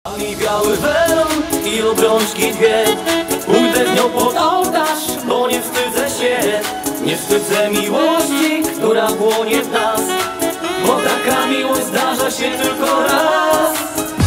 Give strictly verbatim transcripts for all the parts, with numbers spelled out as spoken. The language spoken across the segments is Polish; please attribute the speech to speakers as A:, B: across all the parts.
A: I biały welon i obrączki dwie. Pójdę z nią pod ołtarz, bo nie wstydzę się. Nie wstydzę miłości, która płonie w nas, bo taka miłość zdarza się tylko raz.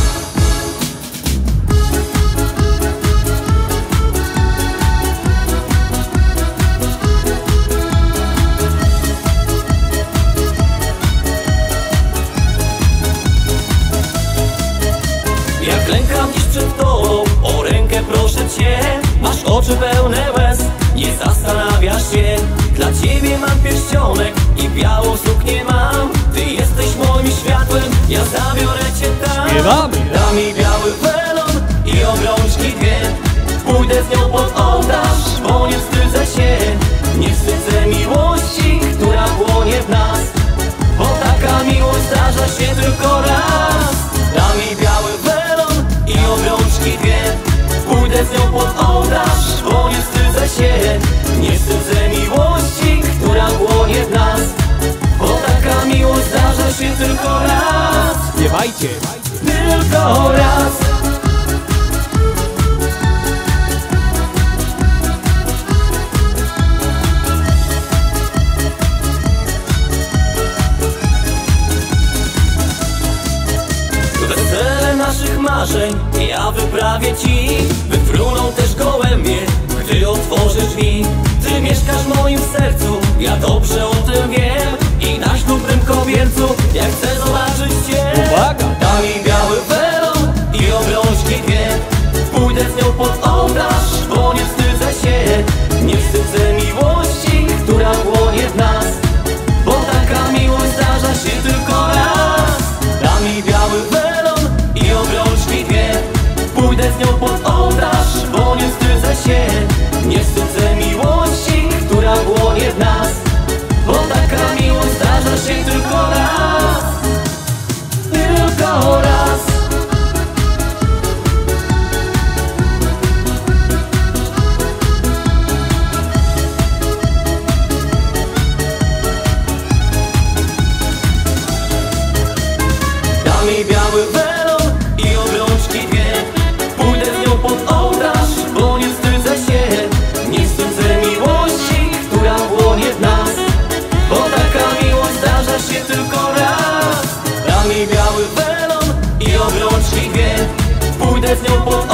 A: Jak klękam dziś przed tobą, o rękę proszę cię. Masz oczy pełne łez, nie zastanawiasz się. Dla ciebie mam pierścionek i białą suknię mam. Ty jesteś moim światłem, ja zabiorę cię tam.
B: Śpiewamy.
A: Dam mi biały welon i obrączki dwie. Pójdę z nią pod ołtarz, bo nie wstydzę się. Nie wstydzę miłości, która płonie w nas, bo taka miłość zdarza się tylko raz. Dam mi biały welon i obrączki dwie. Pójdę z nią pod ołtarz, bo nie wstydzę się. Nie wstydzę miłości, która płonie w nas, bo taka miłość zdarza się tylko raz.
B: Śpiewajcie.
A: Tylko raz. Wesele naszych marzeń ja wyprawię ci. Wyfruną też gołębie, gdy otworzysz drzwi. Ty mieszkasz w moim sercu, ja dobrze o tym wiem. I na ślubnym kobiercu ja chcę zobaczyć cię.
B: Uwaga!
A: Dam mi biały welon i obrączki dwie. Pójdę z nią pod ołtarz, bo nie wstydzę się. Nie wstydzę miłości, która płonie w nas, bo taka miłość zdarza się tylko raz. Dam mi biały welon i obrączki dwie. Pójdę z nią pod ołtarz, bo nie wstydzę się. Nie wstydzę miłości, która płonie w nas, bo taka miłość zdarza się tylko raz. Tylko raz. Dam mi biały welon i obrączki dwie. Pójdę z nią pod ołtarz, bo nie wstydzę się. Nie wstydzę miłości, która płonie w nas, bo taka miłość zdarza się tylko raz. Dam mi biały welon i obrączki dwie. Pójdę z nią pod